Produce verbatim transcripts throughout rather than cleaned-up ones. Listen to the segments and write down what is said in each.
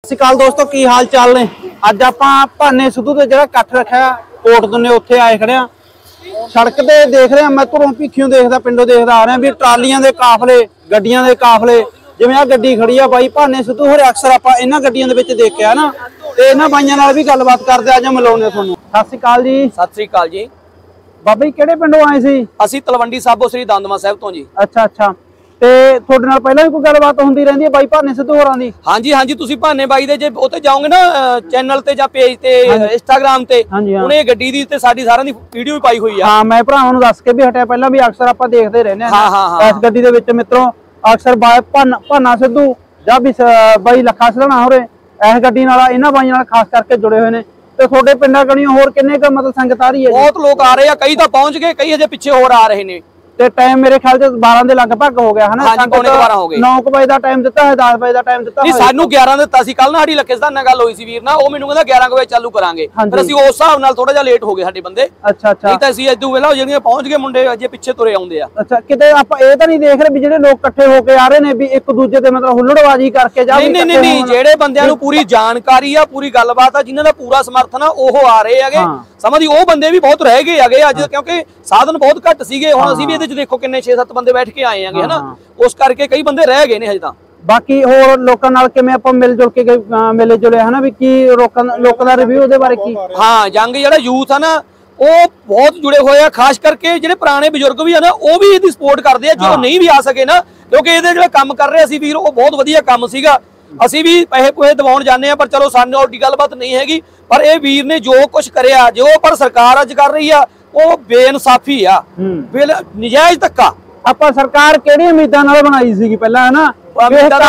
ਸਤਿ ਸ਼੍ਰੀ ਅਕਾਲ ਦੋਸਤੋ, ਕੀ ਹਾਲ ਚਾਲ ਨੇ। ਅੱਜ ਆਪਾਂ ਭਾਨੇ ਸਿੱਧੂ ਤੇ ਜਿਹੜਾ ਇਕੱਠ ਰੱਖਿਆ ਕੋਟ ਦੁੰਨੇ ਉੱਥੇ ਆਏ ਖੜੇ ਆ। ਸੜਕ ਤੇ ਦੇਖ ਰਹੇ ਆ, ਮੈਂ ਘਰੋਂ ਭਿੱਖੀਓਂ ਦੇਖਦਾ, ਪਿੰਡੋਂ ਦੇਖਦਾ ਆ ਰਿਹਾ ਵੀ ਟਰਾਲੀਆਂ ਦੇ ਕਾਫਲੇ, ਗੱਡੀਆਂ ਦੇ ਕਾਫਲੇ। ਜਿਵੇਂ ਆ ਗੱਡੀ ਖੜੀ ਆ ਬਾਈ ਭਾਨੇ ਸਿੱਧੂ ਹੋਰੇ, ਅਕਸਰ ਆਪਾਂ ਇਹਨਾਂ ਗੱਡੀਆਂ ਦੇ ਵਿੱਚ ਦੇਖਿਆ ਨਾ, ਤੇ ਇਹਨਾਂ ਬਾਈਆਂ ਨਾਲ ਵੀ ਗੱਲਬਾਤ ਕਰਦੇ ਅੱਜ ਮਿਲਾਉਂਦੇ ਤੁਹਾਨੂੰ। ਸਤਿ ਸ਼੍ਰੀ ਅਕਾਲ ਜੀ। ਸਤਿ ਸ਼੍ਰੀ ਅਕਾਲ ਜੀ। ਬਾਬਾ ਜੀ ਕਿਹੜੇ ਪਿੰਡੋਂ ਆਏ ਸੀ? ਅਸੀਂ ਤਲਵੰਡੀ ਸਾਬੋ ਸ੍ਰੀ ਦੰਦਮਾ ਸਾਹਿਬ ਤੋਂ ਜੀ। ਅੱਛਾ ਅੱਛਾ, ਤੇ ਤੁਹਾਡੇ ਨਾਲ ਪਹਿਲਾਂ ਵੀ ਕੋਈ ਗੱਲਬਾਤ ਹੁੰਦੀ ਰਹਿੰਦੀ ਹੈ ਬਾਈ ਭਾਨੇ ਸਿੱਧੂ ਹੋਰਾਂ ਦੀ? ਹਾਂਜੀ ਹਾਂਜੀ, ਤੁਸੀਂ ਭਾਨੇ ਬਾਈ ਦੇ ਜੇ ਉੱਥੇ ਜਾਓਗੇ ਨਾ ਚੈਨਲ ਤੇ ਜਾਂ ਪੇਜ ਤੇ ਇੰਸਟਾਗ੍ਰਾਮ ਤੇ, ਉਹਨੇ ਗੱਡੀ ਦੀ ਤੇ ਸਾਡੀ ਸਾਰਿਆਂ ਦੀ ਵੀਡੀਓ ਵੀ ਪਾਈ ਹੋਈ ਆ। ਹਾਂ, ਮੈਂ ਭਰਾਵਾਂ ਨੂੰ ਦੱਸ ਕੇ ਵੀ ਹਟਿਆ ਪਹਿਲਾਂ ਵੀ ਅਕਸਰ ਆਪਾਂ ਦੇਖਦੇ ਰਹਿੰਦੇ ਹਾਂ ਇਸ ਗੱਡੀ ਦੇ ਵਿੱਚ ਮਿੱਤਰੋ। ਅਕਸਰ ਬਾਈ ਭਾਨਾ ਸਿੱਧੂ ਜਾਂ ਵੀ ਬਾਈ ਲੱਖਾ ਸਰਾਣਾ ਹੋਰੇ ਇਸ ਗੱਡੀ ਨਾਲ, ਇਹਨਾਂ ਬਾਈਆਂ ਨਾਲ ਖਾਸ ਕਰਕੇ ਜੁੜੇ ਹੋਏ ਨੇ। ਤੇ ਤੁਹਾਡੇ ਪਿੰਡਾਂ ਕਣੀਓ ਹੋਰ ਕਿੰਨੇ ਕੁ ਮਤਲਬ ਸੰਗਤ ਆ ਰਹੀ ਹੈ? ਬਹੁਤ ਲੋਕ ਆ ਰਹੇ ਆ, ਕਈ ਤਾਂ ਪਹੁੰਚ ਗਏ, ਕਈ ਹਜੇ ਪਿੱਛੇ ਹੋਰ ਆ ਰਹੇ ਨੇ। ਤੇ ਟਾਈਮ ਮੇਰੇ ਖਿਆਲ ਚ ਬਾਰਾਂ ਦੇ ਲਗਭਗ ਹੋ ਗਿਆ ਹਨਾ? ਹਾਂਜੀ, ਪੌਣੇ ਬਾਰਾਂ ਹੋ ਗਏ। ਨੌ ਵਜੇ ਦਾ ਟਾਈਮ ਦਿੱਤਾ ਹੈ, ਦਸ ਵਜੇ ਦਾ ਟਾਈਮ ਦਿੱਤਾ ਨਹੀਂ, ਸਾਨੂੰ ਗਿਆਰਾਂ ਦਿੱਤਾ ਸੀ। ਕੱਲ ਨਾ ਸਾਡੀ ਲੱਖੇ ਸਦਾਨ ਨਾਲ ਗੱਲ ਹੋਈ ਸੀ ਵੀਰ ਨਾਲ, ਉਹ ਮੈਨੂੰ ਕਹਿੰਦਾ ਗਿਆਰਾਂ ਵਜੇ ਚਾਲੂ ਕਰਾਂਗੇ, ਪਰ ਅਸੀਂ ਉਸ ਹਿਸਾਬ ਨਾਲ ਥੋੜਾ ਜਿਹਾ ਲੇਟ ਹੋ ਗਏ ਸਾਡੇ ਬੰਦੇ। ਅੱਛਾ ਅੱਛਾ, ਨਹੀਂ ਤਾਂ ਅਸੀਂ ਇਦੋਂ ਵੇਲਾ ਜਿਹੜੀਆਂ ਪਹੁੰਚ ਗਏ ਮੁੰਡੇ ਅਜੇ ਪਿੱਛੇ ਤੁਰੇ ਆਉਂਦੇ ਆ। ਅੱਛਾ, ਕਿਤੇ ਆਪਾਂ ਇਹ ਤਾਂ ਨਹੀਂ ਦੇਖ ਰਹੇ ਵੀ ਜਿਹੜੇ ਲੋਕ ਇਕੱਠੇ ਹੋ ਕੇ ਆ ਰਹੇ ਨੇ ਵੀ ਇੱਕ ਦੂਜੇ ਤੇ ਮਤਲਬ ਹੁੱਲੜਬਾਜ਼ੀ ਕਰਕੇ ਜਾਂ? ਨਹੀਂ ਨਹੀਂ ਨਹੀਂ, ਜਿਹੜੇ ਬੰਦਿਆਂ ਨੂੰ ਪੂਰੀ ਜਾਣਕਾਰੀ ਆ, ਪੂਰੀ ਗੱਲਬਾਤ ਆ, ਜਿਨ੍ਹਾਂ ਦਾ ਪੂਰਾ ਸਮਰਥਨ ਆ, ਉਹ ਆ ਰਹੇ ਹੈਗੇ। ਸਮਝੀ ਉਹ ਬੰਦੇ ਵੀ ਬਹੁਤ ਰਹਿ ਗਏ ਹੈਗੇ ਅੱਜ, ਕਿਉਂਕਿ ਸਾਧਨ ਬਹੁਤ ਘੱਟ ਸੀਗੇ। ਹੁਣ ਅਸੀਂ ਵੀ ਇਹਦੇ ਚ ਦੇਖੋ ਕਿੰਨੇ ਛੇ ਸੱਤ ਬੰਦੇ ਬੈਠ ਕੇ ਆਏ ਹੈਗੇ ਹਨਾ, ਉਸ ਕਰਕੇ ਕਈ ਬੰਦੇ ਰਹਿ ਗਏ ਨੇ ਹਜੇ ਤਾਂ। ਬਾਕੀ ਹੋਰ ਲੋਕਾਂ ਨਾਲ ਕਿਵੇਂ ਆਪਾਂ ਮਿਲ ਜੁਲ ਕੇ ਮਿਲੇ ਜੁਲੇ ਹਨਾ, ਵੀ ਕੀ ਲੋਕਾਂ ਲੋਕਾਂ ਦਾ ਰਿਵਿਊ ਉਹਦੇ ਬਾਰੇ ਕੀ? ਹਾਂ, ਯੰਗ ਜਿਹੜਾ ਯੂਥ ਆ ਨਾ, ਉਹ ਬਹੁਤ ਜੁੜੇ ਹੋਏ ਆ। ਖਾਸ ਕਰਕੇ ਜਿਹੜੇ ਪੁਰਾਣੇ ਬਜ਼ੁਰਗ ਵੀ ਆ ਨਾ, ਉਹ ਵੀ ਇਹਦੀ ਸਪੋਰਟ ਕਰਦੇ ਆ। ਜੋ ਨਹੀਂ ਵੀ ਆ ਸਕੇ ਨਾ, ਕਿਉਂਕਿ ਇਹਦੇ ਜਿਹੜਾ ਕੰਮ ਕਰ ਰਹੇ ਸੀ ਵੀਰ, ਉਹ ਬਹੁਤ ਵਧੀਆ ਕੰਮ ਸੀਗਾ। ਅਸੀਂ ਵੀ ਪੈਸੇ ਪੂਹੇ ਦਿਵਾਉਣ ਜਾਂਦੇ ਆ, ਪਰ ਚਲੋ ਸਾਨੂੰ ਔਡੀ ਗੱਲਬਾਤ ਨਹੀਂ ਹੈਗੀ। ਪਰ ਇਹ ਵੀਰ ਨੇ ਜੋ ਕੁਝ ਕਰਿਆ, ਜੋ ਪਰ ਸਰਕਾਰ ਅੱਜ ਕਰ ਰਹੀ ਆ, ਉਹ ਬੇਇਨਸਾਫੀ ਆ, ਨਜਾਇਜ਼ ਧੱਕਾ। ਆਪਾਂ ਸਰਕਾਰ ਕਿਹੜੀ ਉਮੀਦਾਂ ਨਾਲ ਬਣਾਈ ਸੀਗੀ ਪਹਿਲਾਂ ਹਨਾ? ਉਮੀਦਾਂ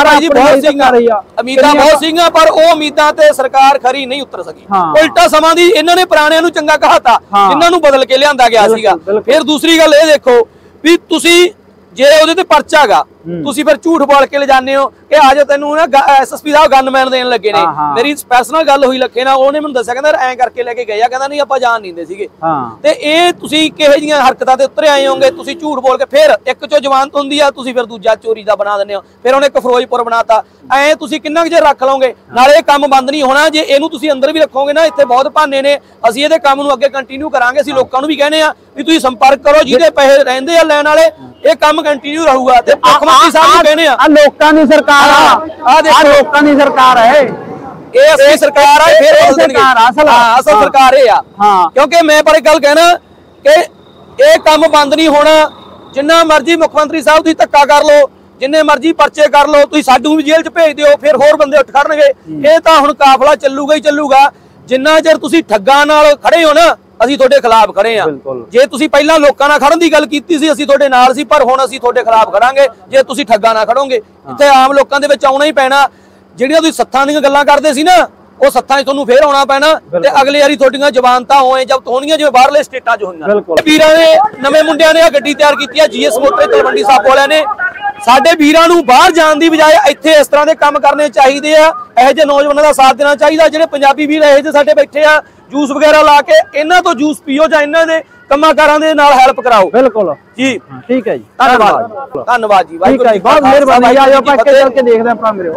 ਬਹੁਤ ਸੀਗੀਆਂ, ਪਰ ਉਹ ਉਮੀਦਾਂ ਤੇ ਸਰਕਾਰ ਖਰੀ ਨਹੀਂ ਉਤਰ ਸਕੀ। ਉਲਟਾ ਸਮਾਂ ਦੀ ਇਹਨਾਂ ਨੇ ਪੁਰਾਣਿਆਂ ਨੂੰ ਚੰਗਾ ਕਹਾਤਾ, ਇਹਨਾਂ ਨੂੰ ਬਦਲ ਕੇ ਲਿਆਂਦਾ ਗਿਆ ਸੀਗਾ। ਫਿਰ ਦੂਸਰੀ ਗੱਲ ਇਹ ਦੇਖੋ ਵੀ ਤੁਸੀਂ ਜੇ ਉਹਦੇ ਤੇ ਪਰਚਾ ਗਾ, ਤੁਸੀਂ ਫਿਰ ਝੂਠ ਬੋਲ ਕੇ ਲੈ ਜਾਂਦੇ ਹੋ ਕਿ ਆ ਜਾ ਤੈਨੂੰ ਨਾ ਐਸਐਸਪੀ ਸਾਹਿਬ ਗਨਮੈਨ ਦੇਣ ਲੱਗੇ ਨੇ। ਮੇਰੀ ਪਰਸਨਲ ਗੱਲ ਹੋਈ ਲੱਖੇ ਨਾਲ, ਉਹਨੇ ਮੈਨੂੰ ਦੱਸਿਆ ਕਹਿੰਦਾ ਐਂ ਕਰਕੇ ਲੈ ਕੇ ਗਏ ਆ, ਕਹਿੰਦਾ ਨਹੀਂ ਆਪਾਂ ਜਾਣ ਨਹੀਂ ਦਿੰਦੇ ਸੀਗੇ। ਤੇ ਇਹ ਤੁਸੀਂ ਕਿਹੋ ਜਿਹੀਆਂ ਹਰਕਤਾਂ ਤੇ ਉਤਰੇ ਆਏ ਹੋਗੇ? ਤੁਸੀਂ ਝੂਠ ਬੋਲ ਕੇ ਫਿਰ ਇੱਕ ਚੋਂ ਜ਼ਮਾਨਤ ਹੁੰਦੀ ਆ, ਤੁਸੀਂ ਫਿਰ ਦੂਜਾ ਚੋਰੀ ਦਾ ਬਣਾ ਦਿੰਦੇ ਹੋ। ਫਿਰ ਉਹਨੇ ਇੱਕ ਫਿਰੋਜ਼ਪੁਰ ਬਣਾਤਾ। ਐਂ ਤੁਸੀਂ ਕਿੰਨਾ ਕੁ ਚਿਰ ਰੱਖ ਲਓਗੇ? ਨਾਲੇ ਇਹ ਕੰਮ ਬੰਦ ਨਹੀਂ ਹੋਣਾ ਜੇ ਇਹਨੂੰ ਤੁਸੀਂ ਅੰਦਰ ਵੀ ਰੱਖੋਗੇ ਨਾ। ਇੱਥੇ ਬਹੁਤ ਭਾਨੇ ਨੇ, ਅਸੀਂ ਇਹਦੇ ਕੰਮ ਨੂੰ ਅੱਗੇ ਕੰਟੀਨਿਊ ਕਰਾਂਗੇ। ਅਸੀਂ ਲੋਕਾਂ ਨੂੰ ਵੀ ਕਹਿੰਦੇ ਆ ਵੀ ਤੁਸੀਂ ਸੰਪਰਕ ਕਰੋ, ਜਿਹਦੇ ਪੈਸੇ ਰਹਿੰਦੇ ਆ ਲੈਣ ਵਾਲੇ, ਇਹ ਕੰਮ ਕੰਟੀਨਿਊ ਰਹੂਗਾ। ਤੇ ਮੁੱਖ ਮੰਤਰੀ ਸਾਹਿਬ ਨੂੰ ਕਹਿੰਦੇ ਆ, ਆ ਲੋਕਾਂ ਦੀ ਸਰਕਾਰ ਆ, ਆ ਦੇਖੋ ਲੋਕਾਂ ਦੀ ਸਰਕਾਰ ਹੈ ਇਹ, ਅਸਲੀ ਸਰਕਾਰ ਆ। ਫਿਰ ਸਰਕਾਰ ਅਸਲ ਅਸਲ ਸਰਕਾਰ ਇਹ ਆ। ਕਿਉਂਕਿ ਮੈਂ ਪਰ ਇੱਕ ਗੱਲ ਕਹਿਣਾ ਕਿ ਇਹ ਕੰਮ ਬੰਦ ਨਹੀਂ ਹੋਣਾ। ਜਿੰਨਾ ਮਰਜ਼ੀ ਮੁੱਖ ਮੰਤਰੀ ਸਾਹਿਬ ਤੁਸੀਂ ਧੱਕਾ ਕਰ ਲਓ, ਜਿੰਨੇ ਮਰਜ਼ੀ ਪਰਚੇ ਕਰ ਲਓ, ਤੁਸੀਂ ਸਾਨੂੰ ਵੀ ਜੇਲ੍ਹ 'ਚ ਭੇਜ ਦਿਓ, ਫਿਰ ਹੋਰ ਬੰਦੇ ਉੱਠ ਖੜਨਗੇ। ਇਹ ਤਾਂ ਹੁਣ ਕਾਫਲਾ ਚੱਲੂਗਾ ਹੀ ਚੱਲੂਗਾ। ਜਿੰਨਾ ਚਿਰ ਤੁਸੀਂ ਠੱਗਾਂ ਨਾਲ ਖੜੇ ਹੋ ਨਾ, ਅਸੀਂ ਤੁਹਾਡੇ ਖਿਲਾਫ ਖੜੇ ਆ। ਜੇ ਤੁਸੀਂ ਪਹਿਲਾਂ ਲੋਕਾਂ ਨਾਲ ਖੜਨ ਦੀ ਗੱਲ ਕੀਤੀ ਸੀ, ਅਸੀਂ ਤੁਹਾਡੇ ਨਾਲ ਸੀ, ਪਰ ਹੁਣ ਅਸੀਂ ਤੁਹਾਡੇ ਖਿਲਾਫ ਖੜਾਂਗੇ ਜੇ ਤੁਸੀਂ ਠੱਗਾਂ ਨਾਲ ਖੜੋਗੇ। ਇੱਥੇ ਆਮ ਲੋਕਾਂ ਦੇ ਵਿੱਚ ਆਉਣਾ ਹੀ ਪੈਣਾ। ਜਿਹੜੀਆਂ ਤੁਸੀਂ ਸੱਥਾਂ ਦੀਆਂ ਗੱਲਾਂ ਕਰਦੇ ਸੀ ਨਾ, ਉਹ ਸੱਥਾਂ 'ਚ ਤੁਹਾਨੂੰ ਫੇਰ ਆਉਣਾ ਪੈਣਾ। ਤੇ ਅਗਲੀ ਵਾਰੀ ਤੁਹਾਡੀਆਂ ਜ਼ਮਾਨਤਾਂ ਹੋਏ ਜਦ ਹੋਣਗੀਆਂ, ਜਿਵੇਂ ਬਾਹਰਲੇ ਸਟੇਟਾਂ 'ਚ ਹੋਈਆਂ। ਵੀਰਾਂ ਨੇ, ਨਵੇਂ ਮੁੰਡਿਆਂ ਨੇ ਆ ਗੱਡੀ ਤਿਆਰ ਕੀਤੀ ਆ, ਜੀਐਸ ਮੋਟਰ ਤਲਵੰਡੀ ਸਾਬੋ ਵਾਲਿਆਂ ਨੇ। ਸਾਡੇ ਵੀਰਾਂ ਨੂੰ ਬਾਹਰ ਜਾਣ ਦੀ ਬਜਾਏ ਇੱਥੇ ਇਸ ਤਰ੍ਹਾਂ ਦੇ ਕੰਮ ਕਰਨੇ ਚਾਹੀਦੇ ਆ। ਇਹੋ ਜਿਹੇ ਨੌਜਵਾਨਾਂ ਦਾ ਸਾਥ ਦੇਣਾ ਚਾਹੀਦਾ। ਜਿਹੜੇ ਪੰਜਾਬੀ ਵੀਰ ਇਹੋ ਜਿਹੇ ਸਾਡੇ ਬੈਠੇ ਆ, ਜੂਸ ਵਗੈਰਾ ਲਾ ਕੇ ਇਹਨਾਂ ਤੋਂ ਜੂਸ ਪੀਓ ਜਾਂ ਇਹਨਾਂ ਦੇ ਕੰਮਾਂਕਾਰਾਂ ਦੇ ਨਾਲ ਹੈਲਪ ਕਰਾਓ। ਬਿਲਕੁਲ ਜੀ, ਠੀਕ ਹੈ ਜੀ, ਧੰਨਵਾਦ ਧੰਨਵਾਦ ਜੀ, ਵਾਹਿਗੁਰੂ ਜੀ, ਬਹੁਤ ਮਿਹਰਬਾਨੀ। ਆ ਜਾਓ ਆਪਾਂ ਅੱਗੇ ਚੱਲ ਕੇ ਦੇਖਦੇ ਆਪਾਂ ਮੇਰੇ।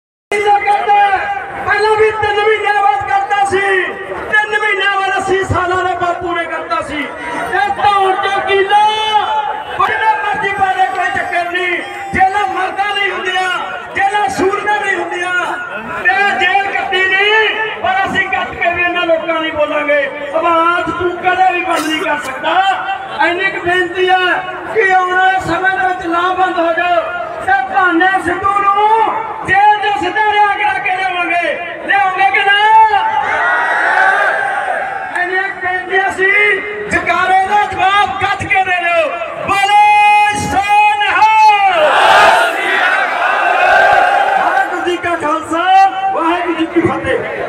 ਪਹਿਲਾਂ ਵੀ ਤਿੰਨ ਮਹੀਨੇ ਬਾਅਦ ਕਰਦਾ ਸੀ, ਤਿੰਨ ਮਹੀਨੇ ਬਾਅਦ ਅਸੀਂ ਸਾਲਾਂ ਦੇ ਬਾਅਦ ਪੂਰੇ ਕਰਦਾ ਸੀ। ਇਹ ਤਾਂ ਹੁਣ ਚੌਕੀਲਾ ਬੜਾ ਮਰਜ਼ੀ ਪਾਰੇ, ਕੋਈ ਚੱਕਰ ਨਹੀਂ। ਜੇਲਾਂ ਮਰਦਾਂ ਨਹੀਂ ਹੁੰਦੀਆਂ, ਜੇਲਾਂ ਸੂਰਮਿਆਂ ਨਹੀਂ ਹੁੰਦੀਆਂ। ਤੇ ਜੇਲ੍ਹ ਕੱਟੀ ਨਹੀਂ, ਪਰ ਅਸੀਂ ਕੱਟ ਕੇ ਵੀ ਇਹਨਾਂ ਲੋਕਾਂ ਨਹੀਂ ਬੋਲਾਂਗੇ। ਆਵਾਜ਼ ਤੂੰ ਕਦੇ ਵੀ ਬੰਦ ਨਹੀਂ ਕਰ ਸਕਦਾ। ਇੰਨੀ ਕੁ ਬੇਨਤੀ ਹੈ ਕਿ ਆਉਣ ਵਾਲੇ ਸਮੇਂ ਦੇ ਵਿੱਚ ਨਾ ਬੰਦ ਹੋ ਜਾਓ। ਤੇ ਭਾਨੇ ਸਿੱਧੂ ਨੂੰ ਜੇਲ੍ਹ ਤੋਂ ਸਿੱਧਾ ਲਿਆ ਕਰਾ ਕੇ ਲਿਆਵਾਂਗੇ, ਲਿਆਉਂਗੇ ਕਿ ਨਾ? ਇੰਨੀ ਕੁ ਬੇਨਤੀ ਸੀ, ਜਕਾਰੇ ਦਾ ਜਵਾਬ ਕੱਟ ਕੇ ਦੇ ਦਿਓ। ਬੋਲੇ ਵਾਹਿਗੁਰੂ ਜੀ ਕਾ ਖਾਲਸਾ, ਵਾਹਿਗੁਰੂ ਜੀ ਕੀ ਫਤਿਹ।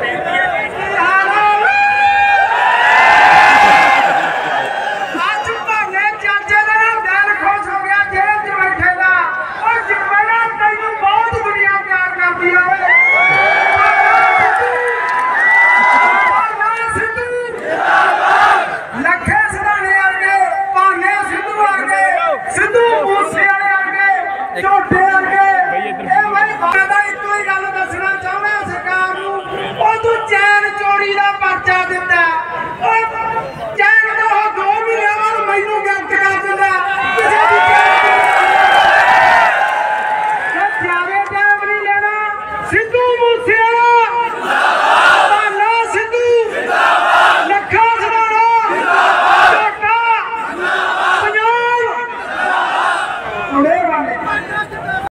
ਅੱਜ ਭਾਨੇ ਚਾਚੇ ਦਾ ਦਿਲ ਖੁਸ਼ ਹੋ ਗਿਆ, ਜੇਲ੍ਹ 'ਚ ਬੈਠੇ ਦਾ। ਉਹ ਜਿਵੇਂ ਤੈਨੂੰ ਬਹੁਤ ਦੁਨੀਆ ਪਿਆਰ ਕਰਦੀ ਆ। ਲੱਖੇ ਸਰਾਣੇ ਵਰਗੇ, ਭਾਨੇ ਸਿੱਧੂ ਵਰਗੇ, ਸਿੱਧੂ ਮੂਸੇ ਵਾਲੇ ਵਰਗੇ, ਝੋਟੇ ਵਰਗੇ। ਇਹ ਬਈ ਦਾ ਇੱਕੋ ਹੀ ਗੱਲ ਦੱਸਣਾ ਚਾਹੁੰਦਾ ਸਰਕਾਰ ਪਰਚਾ ਦਿੱਤਾ ਓਏ